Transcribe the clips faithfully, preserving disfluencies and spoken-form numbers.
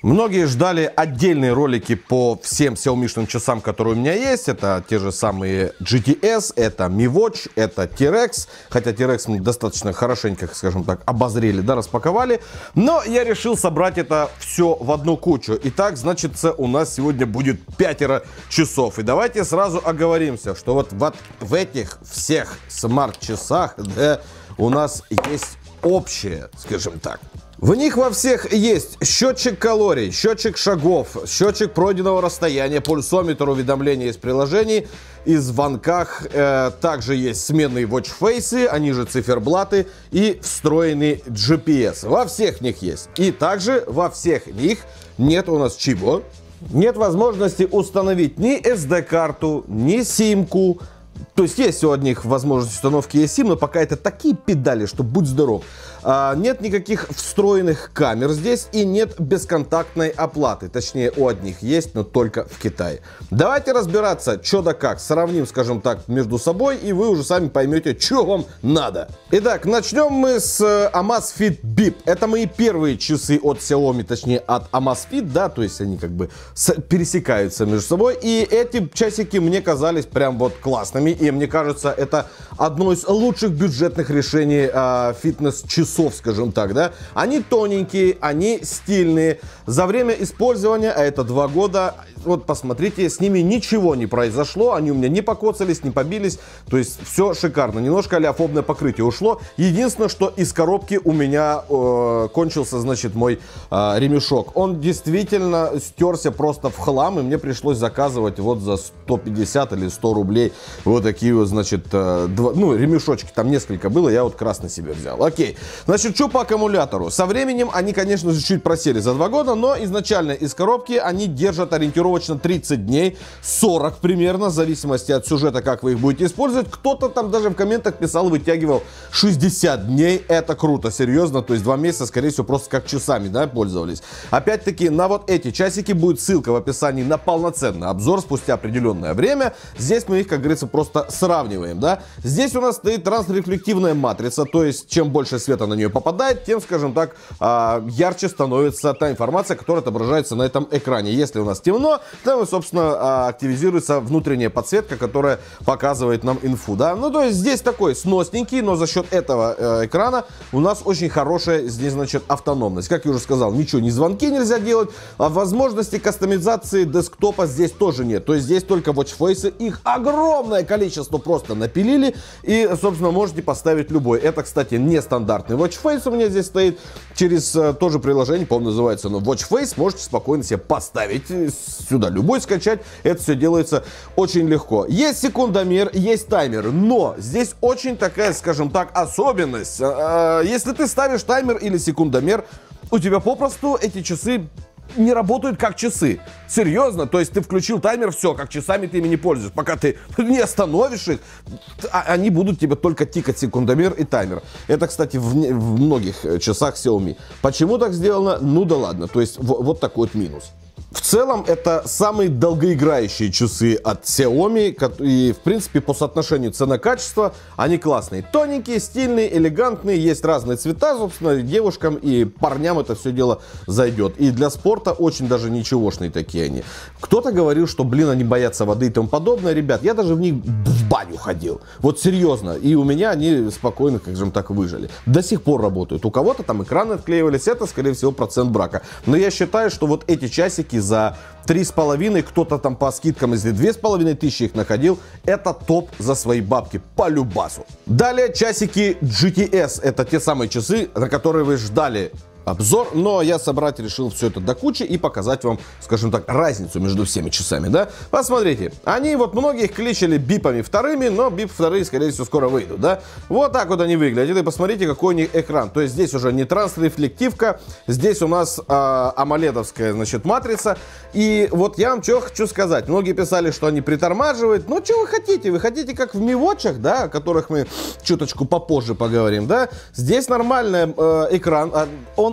Многие ждали отдельные ролики по всем Xiaomi-шным часам, которые у меня есть. Это те же самые джи ти эс, это Mi Watch, это T-Rex. Хотя T-Rex мы достаточно хорошенько, скажем так, обозрели, да, распаковали. Но я решил собрать это все в одну кучу. Итак, значит, у нас сегодня будет пятеро часов. И давайте сразу оговоримся, что вот, вот в этих всех смарт-часах, да, у нас есть общее, скажем так. В них во всех есть счетчик калорий, счетчик шагов, счетчик пройденного расстояния, пульсометр, уведомления из приложений, и звонках. Э, также есть сменные watch-фейсы, они же циферблаты, и встроенный джи пи эс. Во всех них есть. И также во всех них нет у нас чего? Нет возможности установить ни эс ди-карту, ни симку. То есть есть у одних возможность установки eSIM, но пока это такие педали, что будь здоров. А, нет никаких встроенных камер здесь и нет бесконтактной оплаты. Точнее, у одних есть, но только в Китае. Давайте разбираться, что да как. Сравним, скажем так, между собой, и вы уже сами поймете, что вам надо. Итак, начнем мы с Amazfit Bip. Это мои первые часы от Xiaomi, точнее от Amazfit, да, то есть они как бы пересекаются между собой. И эти часики мне казались прям вот классными. И мне кажется, это одно из лучших бюджетных решений э, фитнес-часов, скажем так, да. Они тоненькие, они стильные. За время использования, а это два года, вот посмотрите, с ними ничего не произошло. Они у меня не покоцались, не побились. То есть все шикарно. Немножко олеофобное покрытие ушло. Единственное, что из коробки у меня э, кончился, значит, мой э, ремешок. Он действительно стерся просто в хлам. И мне пришлось заказывать вот за сто пятьдесят или сто рублей вот такие вот, значит, э, два, ну, ремешочки. Там несколько было, я вот красный себе взял. Окей. Значит, что по аккумулятору? Со временем они, конечно же, чуть просели за два года, но изначально из коробки они держат ориентировочно тридцать дней, сорок примерно, в зависимости от сюжета, как вы их будете использовать. Кто-то там даже в комментах писал, вытягивал шестьдесят дней. Это круто, серьезно. То есть два месяца, скорее всего, просто как часами, да, пользовались. Опять-таки, на вот эти часики будет ссылка в описании на полноценный обзор спустя определенное время. Здесь мы их, как говорится, просто сравниваем, да. Здесь у нас стоит трансрефлективная матрица, то есть чем больше света на нее попадает, тем, скажем так, ярче становится та информация, которая отображается на этом экране. Если у нас темно, там, собственно, активизируется внутренняя подсветка, которая показывает нам инфу, да. Ну, то есть здесь такой сносненький, но за счет этого э, экрана у нас очень хорошая здесь, значит, автономность. Как я уже сказал, ничего, ни звонки нельзя делать, а возможности кастомизации десктопа здесь тоже нет. То есть здесь только watch-фейсы, их огромное количество просто напилили, и, собственно, можете поставить любой. Это, кстати, не стандартный watch-face у меня здесь стоит, через э, тоже приложение, по-моему, называется оно watch-face, можете спокойно себе поставить сюда любой, скачать. Это все делается очень легко. Есть секундомер, есть таймер, но здесь очень такая, скажем так, особенность. Если ты ставишь таймер или секундомер, у тебя попросту эти часы не работают как часы. Серьезно, то есть ты включил таймер, все, как часами ты ими не пользуешься. Пока ты не остановишь их, они будут тебе только тикать секундомер и таймер. Это, кстати, в, в многих часах Xiaomi. Почему так сделано? Ну да ладно, то есть в, вот такой вот минус. В целом, это самые долгоиграющие часы от Xiaomi, и, в принципе, по соотношению цена-качество они классные. Тоненькие, стильные, элегантные, есть разные цвета, собственно, девушкам и парням это все дело зайдет. И для спорта очень даже ничегошные такие они. Кто-то говорил, что, блин, они боятся воды и тому подобное. Ребят, я даже в них в баню ходил. Вот серьезно. И у меня они спокойно, как же так, выжили. До сих пор работают. У кого-то там экраны отклеивались, это, скорее всего, процент брака. Но я считаю, что вот эти часики за три с половиной, кто-то там по скидкам, если две с половиной тысячи их находил, это топ за свои бабки, по любасу. Далее часики джи ти эс, это те самые часы, на которые вы ждали обзор, но я собрать решил все это до кучи и показать вам, скажем так, разницу между всеми часами, да. Посмотрите, они вот многих кличили бипами вторыми, но бип вторые, скорее всего, скоро выйдут, да. Вот так вот они выглядят, и посмотрите, какой у них экран. То есть здесь уже не трансрефлективка, здесь у нас э, амоледовская, значит, матрица. И вот я вам что хочу сказать. Многие писали, что они притормаживают. Ну, что вы хотите? Вы хотите, как в Mi Watch'ах, да, о которых мы чуточку попозже поговорим, да. Здесь нормальный э, экран, он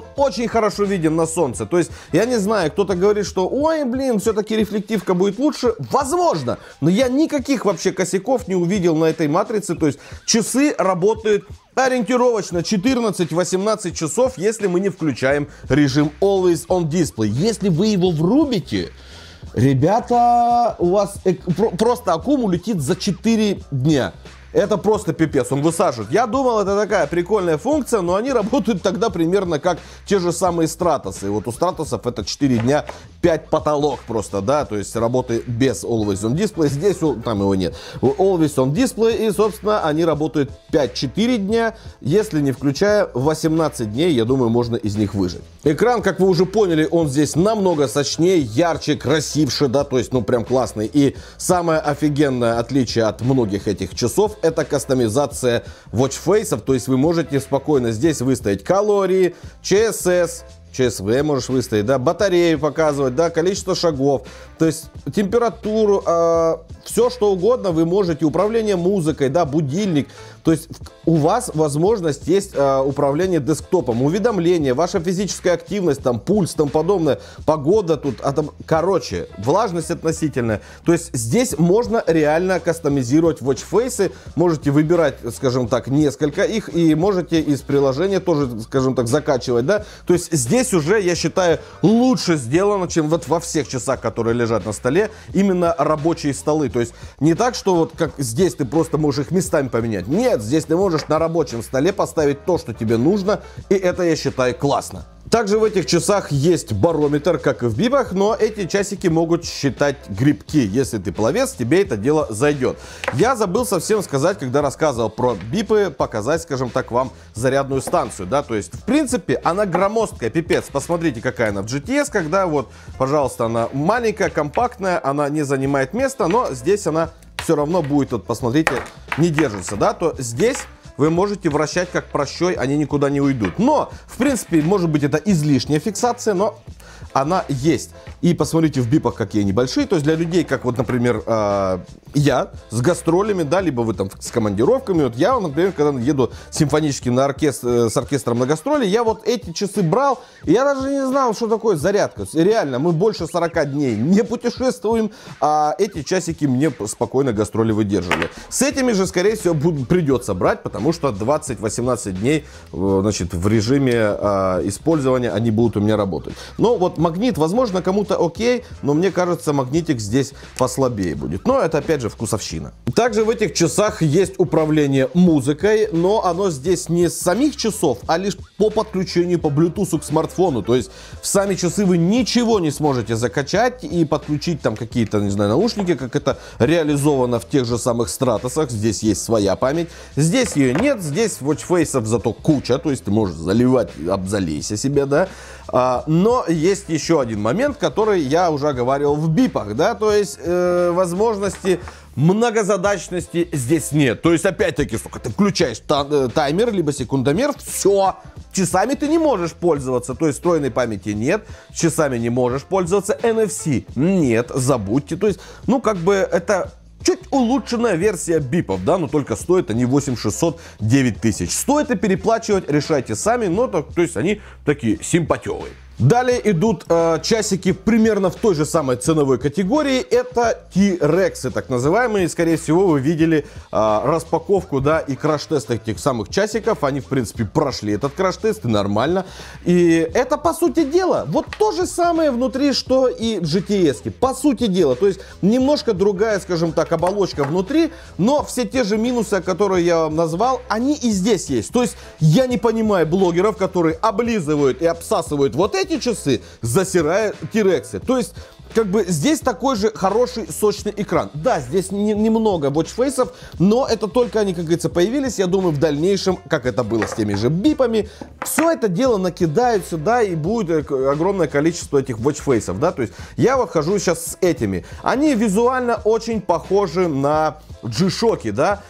он очень хорошо виден на солнце. То есть, я не знаю, кто-то говорит, что, ой, блин, все-таки рефлективка будет лучше. Возможно, но я никаких вообще косяков не увидел на этой матрице. То есть, часы работают ориентировочно четырнадцать-восемнадцать часов, если мы не включаем режим Always on Display. Если вы его врубите, ребята, у вас просто аккуму летит за четыре дня. Это просто пипец, он высаживает. Я думал, это такая прикольная функция, но они работают тогда примерно как те же самые стратосы. Вот у стратосов это четыре дня, пять потолок просто, да, то есть работает без Always on Display. Здесь там его нет. Always on Display, и, собственно, они работают пять-четыре дня, если не включая восемнадцать дней, я думаю, можно из них выжить. Экран, как вы уже поняли, он здесь намного сочнее, ярче, красивше, да, то есть, ну, прям классный. И самое офигенное отличие от многих этих часов — это кастомизация watchface'ов, то есть вы можете спокойно здесь выставить калории, ЧСС, ЧСВ можешь выставить, да, батарею показывать, да, количество шагов, то есть температуру, э, все что угодно вы можете, управление музыкой, да, будильник, то есть у вас возможность есть э, управление десктопом, уведомления, ваша физическая активность, там, пульс, там подобное, погода тут, а там, короче, влажность относительная, то есть здесь можно реально кастомизировать watchface'ы, можете выбирать, скажем так, несколько их, и можете из приложения тоже, скажем так, закачивать, да, то есть здесь уже, я считаю, лучше сделано, чем вот во всех часах, которые лежат на столе, именно рабочие столы. То есть не так, что вот как здесь ты просто можешь их местами поменять. Нет, здесь ты можешь на рабочем столе поставить то, что тебе нужно, и это, я считаю, классно. Также в этих часах есть барометр, как и в бипах, но эти часики могут считать грибки. Если ты пловец, тебе это дело зайдет. Я забыл совсем сказать, когда рассказывал про бипы, показать, скажем так, вам зарядную станцию, да, то есть, в принципе, она громоздкая, пипец. Посмотрите, какая она в джи ти эс, когда вот, пожалуйста, она маленькая, компактная, она не занимает места, но здесь она все равно будет, вот, посмотрите, не держится, да, то здесь вы можете вращать как прощой, они никуда не уйдут. Но, в принципе, может быть, это излишняя фиксация, но она есть. И посмотрите в бипах, какие они большие. То есть для людей, как вот, например, э, я с гастролями, да, либо вы там с командировками. Вот я, например, когда еду симфоническим на оркестр, э, с оркестром на гастроли, я вот эти часы брал, и я даже не знал, что такое зарядка. Реально, мы больше сорока дней не путешествуем, а эти часики мне спокойно гастроли выдерживали. С этими же, скорее всего, буду, придется брать, потому что двадцать-восемнадцать дней, э, значит, в режиме э, использования они будут у меня работать. Но вот магнит, возможно, кому-то окей, но мне кажется, магнитик здесь послабее будет. Но это, опять же, вкусовщина. Также в этих часах есть управление музыкой, но оно здесь не с самих часов, а лишь по подключению по Bluetooth к смартфону. То есть в сами часы вы ничего не сможете закачать и подключить там какие-то, не знаю, наушники, как это реализовано в тех же самых стратосах. Здесь есть своя память. Здесь ее нет, здесь watchface'ов зато куча, то есть ты можешь заливать, обзалейся себе, да. А, но есть еще один момент, который я уже говорил в бипах, да, то есть э, возможности многозадачности здесь нет. То есть, опять-таки, сука, ты включаешь та таймер, либо секундомер, все, часами ты не можешь пользоваться, то есть встроенной памяти нет, часами не можешь пользоваться, эн эф си нет, забудьте, то есть, ну, как бы это чуть улучшенная версия бипов, да, но только стоит они восемь шестьсот, девять тысяч. Стоит и переплачивать, решайте сами, но то, то есть они такие симпатевые. Далее идут э, часики примерно в той же самой ценовой категории. Это T-Rex, так называемые. Скорее всего, вы видели э, распаковку, да, и краш-тест этих самых часиков. Они, в принципе, прошли этот краш-тест, и нормально. И это, по сути дела, вот то же самое внутри, что и в джи ти эс. По сути дела. То есть, немножко другая, скажем так, оболочка внутри, но все те же минусы, которые я вам назвал, они и здесь есть. То есть, я не понимаю блогеров, которые облизывают и обсасывают вот эти часы, засирая T-Rex. То есть, как бы здесь такой же хороший сочный экран. Да, здесь не, немного watchface'ов, но это только они, как говорится, появились. Я думаю, в дальнейшем, как это было с теми же бипами, все это дело накидают сюда, и будет огромное количество этих watchface'ов, да. То есть, я вот хожу сейчас с этими. Они визуально очень похожи на G-Shock, да.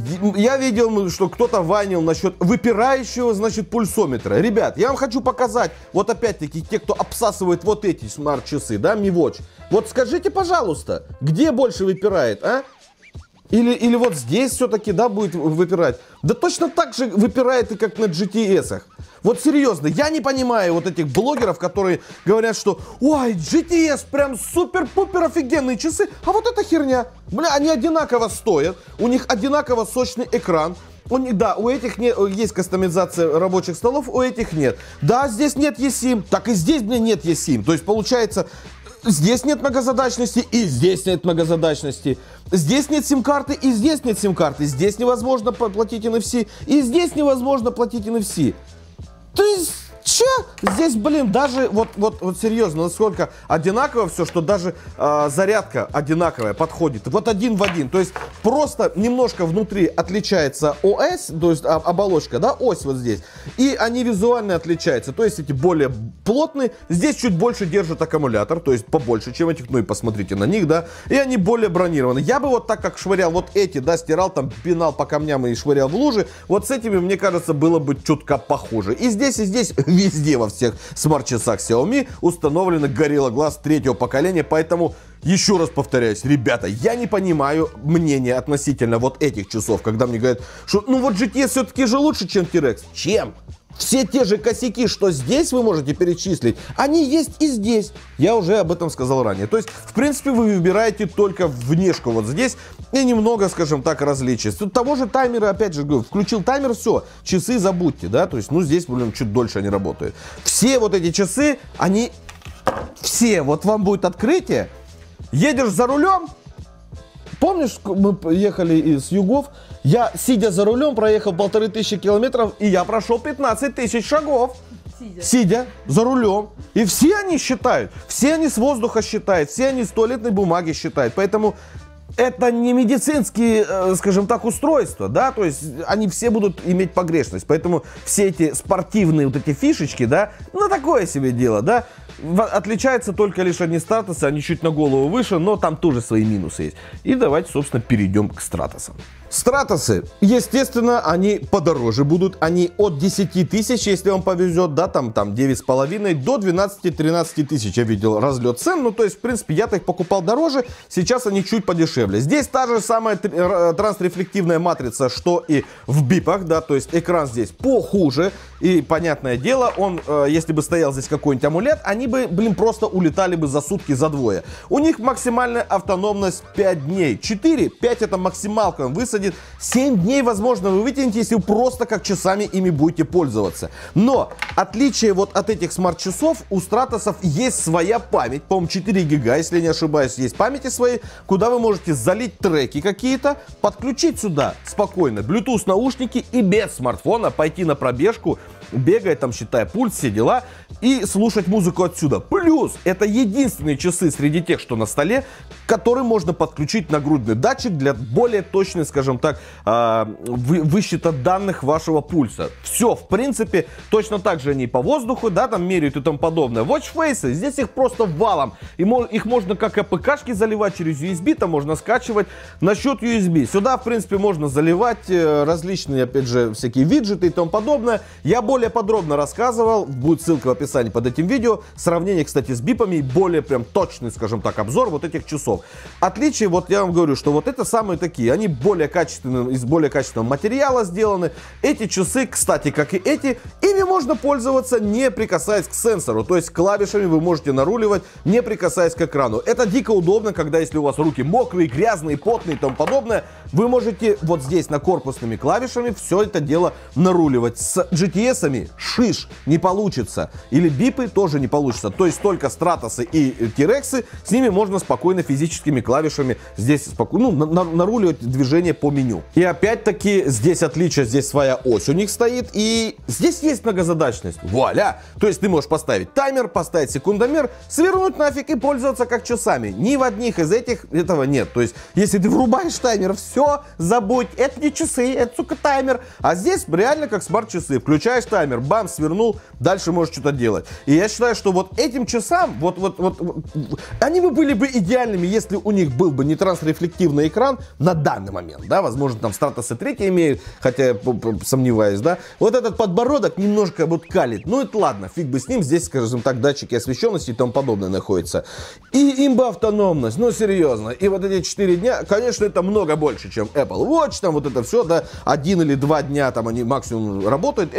Я видел, что кто-то ванил насчет выпирающего, значит, пульсометра. Ребят, я вам хочу показать, вот опять-таки, те, кто обсасывает вот эти смарт-часы, да, Mi Watch. Вот скажите, пожалуйста, где больше выпирает, а? Или, или вот здесь все-таки, да, будет выпирать? Да точно так же выпирает и как на джи ти эсах. Вот серьезно, я не понимаю вот этих блогеров, которые говорят, что ой, джи ти эс прям супер-пупер офигенные часы, а вот эта херня, бля, они одинаково стоят, у них одинаково сочный экран. У них, да, у этих не, есть кастомизация рабочих столов, у этих нет. Да, здесь нет eSIM, так и здесь, блин, нет eSIM. То есть получается, здесь нет многозадачности и здесь нет многозадачности. Здесь нет сим-карты и здесь нет сим-карты. Здесь невозможно платить эн эф си и здесь невозможно платить эн эф си. То есть, че? Здесь, блин, даже, вот, вот, вот серьезно, насколько одинаково все, что даже э, зарядка одинаковая подходит. Вот один в один. То есть, просто немножко внутри отличается ОС, то есть а, оболочка, да, ось вот здесь. И они визуально отличаются. То есть, эти более плотные. Здесь чуть больше держит аккумулятор, то есть, побольше, чем этих. Ну и посмотрите на них, да. И они более бронированы. Я бы вот так, как швырял вот эти, да, стирал, там, пинал по камням и швырял в лужи. Вот с этими, мне кажется, было бы чутка похуже. И здесь, и здесь, везде во всех смарт-часах Xiaomi установлены Gorilla Glass третьего поколения, поэтому еще раз повторяюсь, ребята, я не понимаю мнения относительно вот этих часов, когда мне говорят, что ну вот джи ти эс все-таки же лучше, чем ти рекс. Чем? Все те же косяки, что здесь вы можете перечислить, они есть и здесь. Я уже об этом сказал ранее. То есть, в принципе, вы выбираете только внешку вот здесь и немного, скажем так, различий. Тут того же таймера, опять же, говорю, включил таймер, все, часы забудьте, да, то есть, ну, здесь, блин, чуть дольше они работают. Все вот эти часы, они, все, вот вам будет открытие, едешь за рулем. Помнишь, мы ехали из Югов, я, сидя за рулем, проехал полторы тысячи километров, и я прошел пятнадцать тысяч шагов. Сидя. Сидя за рулем. И все они считают, все они с воздуха считают, все они с туалетной бумаги считают. Поэтому это не медицинские, скажем так, устройства, да, то есть они все будут иметь погрешность. Поэтому все эти спортивные вот эти фишечки, да, ну такое себе дело, да. Отличаются только лишь одни стратосы, они чуть на голову выше, но там тоже свои минусы есть. И давайте, собственно, перейдем к стратосам. Стратосы, естественно, они подороже будут, они от десяти тысяч, если вам повезет, да, там, там девять с половиной до двенадцати-тринадцати тысяч, я видел разлет цен, ну, то есть, в принципе, я-то их покупал дороже, сейчас они чуть подешевле. Здесь та же самая трансрефлективная матрица, что и в бипах, да, то есть, экран здесь похуже, и, понятное дело, он, если бы стоял здесь какой-нибудь амулет, они бы, блин, просто улетали бы за сутки, за двое. У них максимальная автономность пять дней, четыре, пять это максималка, высадит. семь дней, возможно, вы вытянете, если вы просто как часами ими будете пользоваться. Но отличие вот от этих смарт-часов, у стратосов есть своя память, по-моему, четыре гига, если не ошибаюсь, есть памяти свои, куда вы можете залить треки какие-то, подключить сюда спокойно Bluetooth наушники и без смартфона пойти на пробежку, бегать там, считая пульс, все дела, и слушать музыку отсюда. Плюс, это единственные часы среди тех, что на столе, которые можно подключить нагрудный датчик для более точной, скажем так, вы, высчета данных вашего пульса. Все, в принципе, точно так же они по воздуху, да, там меряют и тому подобное. Watchface, здесь их просто валом. И их можно как АПКшки заливать через ю эс би, там можно скачивать на счет ю эс би. Сюда, в принципе, можно заливать различные, опять же, всякие виджеты и тому подобное. Я более подробно рассказывал, будет ссылка в описании под этим видео. Сравнение, кстати, с бипами и более прям точный, скажем так, обзор вот этих часов. Отличие, вот я вам говорю, что вот это самые такие, они более качественные, из более качественного материала сделаны. Эти часы, кстати, как и эти, ими можно пользоваться, не прикасаясь к сенсору. То есть клавишами вы можете наруливать, не прикасаясь к экрану. Это дико удобно, когда если у вас руки мокрые, грязные, потные и тому подобное, вы можете вот здесь на корпусными клавишами все это дело наруливать. С джи ти эсами шиш не получится. Или бипы тоже не получится. То есть только стратосы и ти рексы, с ними можно спокойно физическими клавишами здесь спокойно, ну, на, наруливать движение по меню. И опять-таки здесь отличие, здесь своя ось у них стоит. И здесь есть многозадачность. Вуаля! То есть ты можешь поставить таймер, поставить секундомер, свернуть нафиг и пользоваться как часами. Ни в одних из этих этого нет. То есть если ты врубаешь таймер, все, забудь, это не часы, это, сука, таймер. А здесь реально как смарт-часы. Включаешь таймер, бам, свернул, дальше можешь что-то делать. И я считаю, что вот этим часам, вот, вот, вот, вот, они бы были бы идеальными, если у них был бы не трансрефлективный экран на данный момент, да, возможно, там стратосы третий имеют, хотя я сомневаюсь, да. Вот этот подбородок немножко вот калит, ну это ладно, фиг бы с ним, здесь, скажем так, датчики освещенности и тому подобное находятся. И имба автономность, ну серьезно, и вот эти четыре дня, конечно, это много больше, чем Apple Watch, там вот это все, да, один или два дня там они максимум работают, эти датчики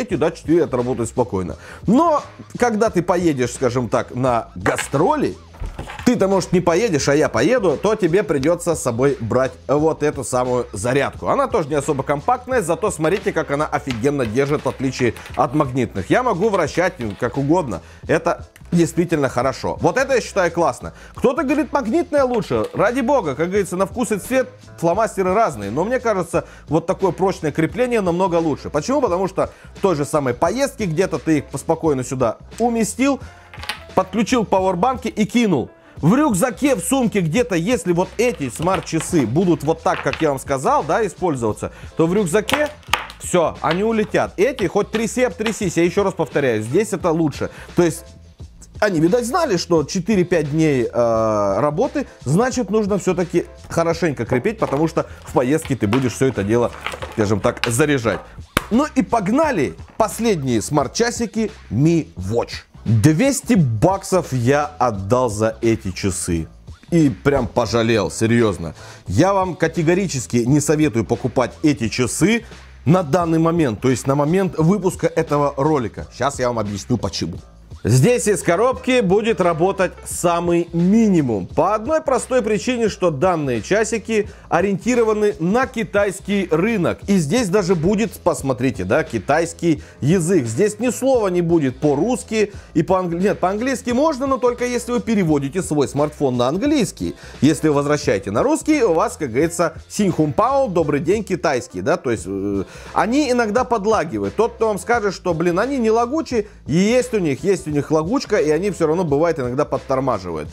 полностью и отработать спокойно. Но когда ты поедешь, скажем так, на гастроли, ты-то, может, не поедешь, а я поеду, то тебе придется с собой брать вот эту самую зарядку. Она тоже не особо компактная, зато смотрите, как она офигенно держит, в отличие от магнитных. Я могу вращать как угодно. Это действительно хорошо. Вот это я считаю классно. Кто-то говорит, магнитная лучше. Ради бога, как говорится, на вкус и цвет фломастеры разные. Но мне кажется, вот такое прочное крепление намного лучше. Почему? Потому что в той же самой поездке где-то ты их спокойно сюда уместил, подключил к пауэрбанке и кинул. В рюкзаке, в сумке где-то, если вот эти смарт-часы будут вот так, как я вам сказал, да, использоваться, то в рюкзаке все, они улетят. Эти хоть тряси, обтрясись, я еще раз повторяю, здесь это лучше. То есть они, видать, знали, что четыре-пять дней э, работы, значит, нужно все-таки хорошенько крепить, потому что в поездке ты будешь все это дело, скажем так, заряжать. Ну и погнали последние смарт-часики Mi Watch. двести баксов я отдал за эти часы. И прям пожалел, серьезно. Я вам категорически не советую покупать эти часы на данный момент. То есть на момент выпуска этого ролика. Сейчас я вам объясню почему. Здесь из коробки будет работать самый минимум. По одной простой причине, что данные часики ориентированы на китайский рынок. И здесь даже будет, посмотрите, да, китайский язык. Здесь ни слова не будет по-русски и по-английски. Нет, по-английски можно, но только если вы переводите свой смартфон на английский. Если вы возвращаете на русский, у вас, как говорится, синьхунпао, добрый день, китайский, да, то есть э, они иногда подлагивают. Тот, кто вам скажет, что, блин, они не лагучие, есть у них, есть у них лагучка, и они все равно, бывает, иногда подтормаживают.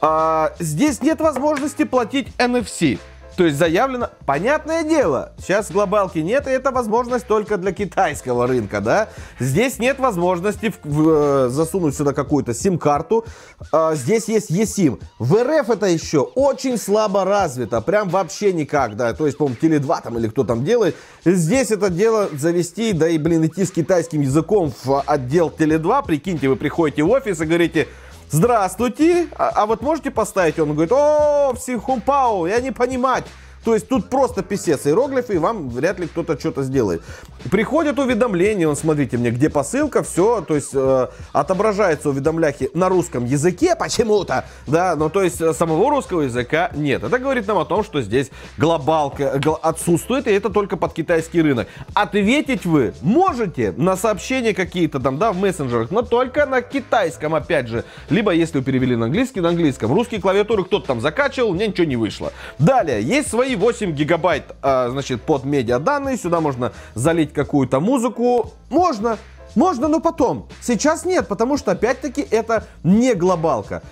А, здесь нет возможности платить эн эф си. То есть заявлено, понятное дело, сейчас глобалки нет, и это возможность только для китайского рынка, да. Здесь нет возможности в, в, засунуть сюда какую-то сим-карту. А, здесь есть eSIM. В эр эф это еще очень слабо развито, прям вообще никак, да. То есть, по-моему, Теле два там или кто там делает. Здесь это дело завести, да и, блин, идти с китайским языком в отдел Теле два. Прикиньте, вы приходите в офис и говорите: здравствуйте, а, а вот можете поставить? Он говорит: о, синьхунпао, я не понимать. То есть тут просто писец иероглифы, и вам вряд ли кто-то что-то сделает. Приходят уведомления, вон, смотрите мне, где посылка, все, то есть э, отображаются уведомляхи на русском языке почему-то, да, но то есть самого русского языка нет. Это говорит нам о том, что здесь глобалка гл- отсутствует, и это только под китайский рынок. Ответить вы можете на сообщения какие-то там, да, в мессенджерах, но только на китайском, опять же. Либо, если вы перевели на английский, на английском. Русские клавиатуры кто-то там закачивал, у меня ничего не вышло. Далее, есть свои восемь гигабайт, а, значит, под медиаданные. Сюда можно залить какую-то музыку. Можно. Можно, но потом. Сейчас нет, потому что, опять-таки, это не глобалка.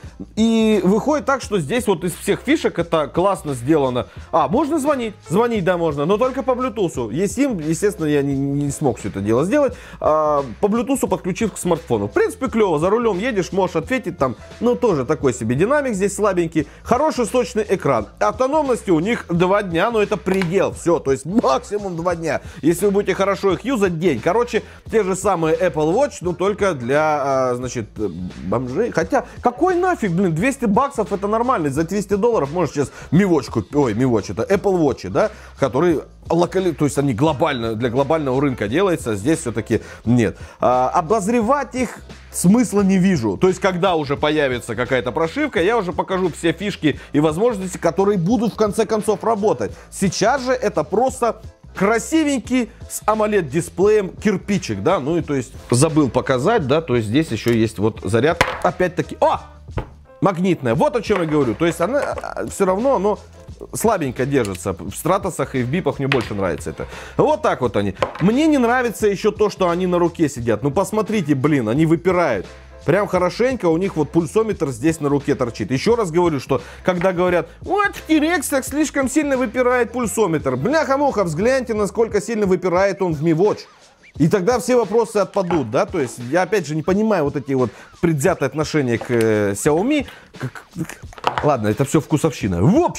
И выходит так, что здесь вот из всех фишек это классно сделано. А, можно звонить? Звонить, да, можно, но только по Bluetooth. eSIM, естественно, я не, не смог все это дело сделать. А, по Bluetooth подключив к смартфону. В принципе, клево. За рулем едешь, можешь ответить там. Ну, тоже такой себе динамик здесь слабенький. Хороший сочный экран. Автономности у них два дня, но это предел. Все, то есть максимум два дня. Если вы будете хорошо их юзать, день. Короче, те же самые Apple Watch, но только для, а, значит, бомжей. Хотя, какой нафиг, блин, двести баксов это нормально. За двести долларов можешь сейчас Mi Watch купить. Ой, Mi Watch, это Apple Watch, да, которые локали, то есть они глобально, для глобального рынка делаются, здесь все-таки нет. А, обозревать их смысла не вижу. То есть, когда уже появится какая-то прошивка, я уже покажу все фишки и возможности, которые будут в конце концов работать. Сейчас же это просто красивенький с AMOLED дисплеем кирпичик, да, ну и то есть забыл показать, да, то есть здесь еще есть вот заряд, опять-таки, о, магнитная, вот о чем я говорю, то есть она все равно, оно слабенько держится, в стратосах и в бипах мне больше нравится это. Вот так вот они. Мне не нравится еще то, что они на руке сидят, ну посмотрите, блин, они выпирают. Прям хорошенько у них вот пульсометр здесь на руке торчит. Еще раз говорю, что когда говорят, вот в T-Rex слишком сильно выпирает пульсометр. Бляха-муха, взгляньте, насколько сильно выпирает он в Mi Watch. И тогда все вопросы отпадут, да, то есть я опять же не понимаю вот эти вот предвзятые отношения к э, Xiaomi. Как... Ладно, это все вкусовщина. В общем,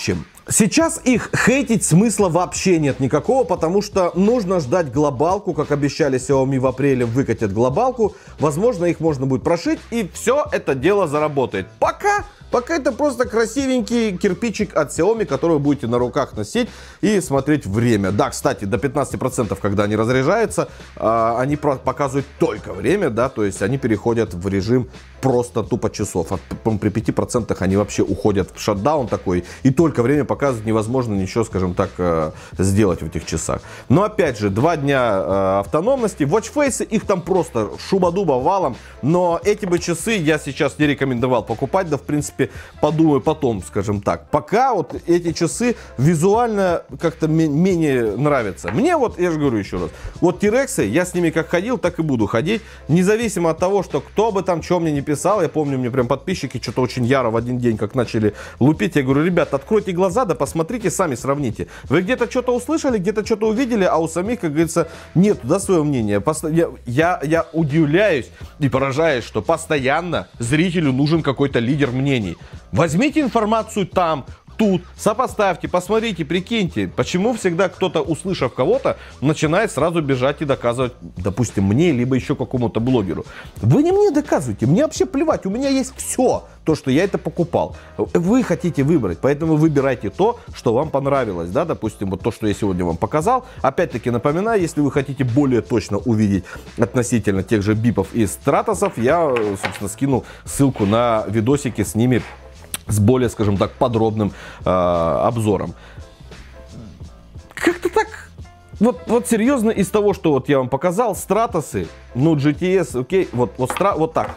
Сейчас их хейтить смысла вообще нет никакого, потому что нужно ждать глобалку, как обещали Xiaomi в апреле выкатят глобалку. Возможно, их можно будет прошить, и все это дело заработает. Пока, пока это просто красивенький кирпичик от Xiaomi, который вы будете на руках носить и смотреть время. Да, кстати, до пятнадцати процентов, когда они разряжаются, они показывают только время, да, то есть они переходят в режим просто тупо часов. А при пяти процентах они вообще уходят в шатдаун такой, и только время показывать невозможно ничего, скажем так, сделать в этих часах. Но опять же, два дня автономности, watchface, их там просто шуба-дуба валом, но эти бы часы я сейчас не рекомендовал покупать, да в принципе подумаю потом, скажем так. Пока вот эти часы визуально как-то менее нравятся. Мне вот, я же говорю еще раз, вот T-Rex, я с ними как ходил, так и буду ходить, независимо от того, что кто бы там что мне не писал. Писал, я помню, мне прям подписчики что-то очень яро в один день как начали лупить. Я говорю, ребят, откройте глаза, да посмотрите, сами сравните. Вы где-то что-то услышали, где-то что-то увидели, а у самих, как говорится, нет, да, своего мнения. Я, я, я удивляюсь и поражаюсь, что постоянно зрителю нужен какой-то лидер мнений. Возьмите информацию там, тут, сопоставьте, посмотрите, прикиньте, почему всегда кто-то, услышав кого-то, начинает сразу бежать и доказывать, допустим, мне, либо еще какому-то блогеру. Вы не мне доказывайте, мне вообще плевать, у меня есть все, то, что я это покупал. Вы хотите выбрать, поэтому выбирайте то, что вам понравилось, да, допустим, вот то, что я сегодня вам показал. Опять-таки напоминаю, если вы хотите более точно увидеть относительно тех же бипов и стратосов, я, собственно, скинул ссылку на видосики с ними, с более, скажем так, подробным э, обзором. Как-то так, вот, вот серьезно, из того, что вот я вам показал, стратосы, ну, джи ти эс, окей, вот, вот, стра, вот так.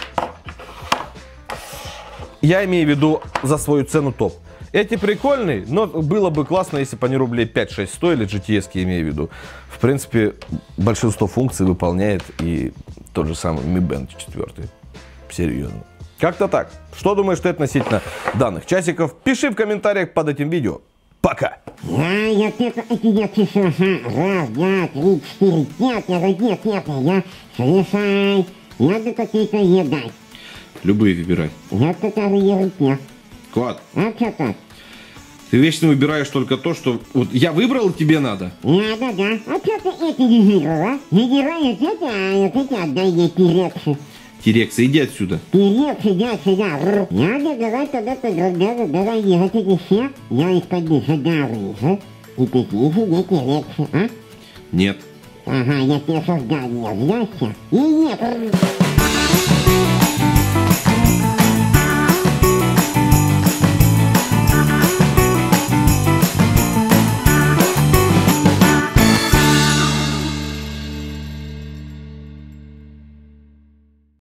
Я имею в виду за свою цену топ. Эти прикольные, но было бы классно, если бы они рублей пять-шесть стоили, джи ти эс-ки имею в виду. В принципе, большинство функций выполняет и тот же самый Mi Band четыре. Серьезно. Как-то так. Что думаешь ты относительно данных часиков? Пиши в комментариях под этим видео. Пока! Я, я, это, это я чешу. Раз, два, три, четыре, пять, я родил, пятый, я решай. Надо какие-то едать. Любые выбирай. Я которые руки. Клад. А что так? Ты вечно выбираешь только то, что... Вот я выбрал, тебе надо. Надо, да. А что ты это выбирал, а? Выбираешь это, а вот это отдай ей T-Rex. T-Rex, иди отсюда. T-Rex, иди сюда. Надо, давай тогда, тогда, давай, давай, я вот эти все, я их пойду задавлю, а? И такие же T-Rex, а? Нет. Ага, я тебя создал, я, сдайся. И нет.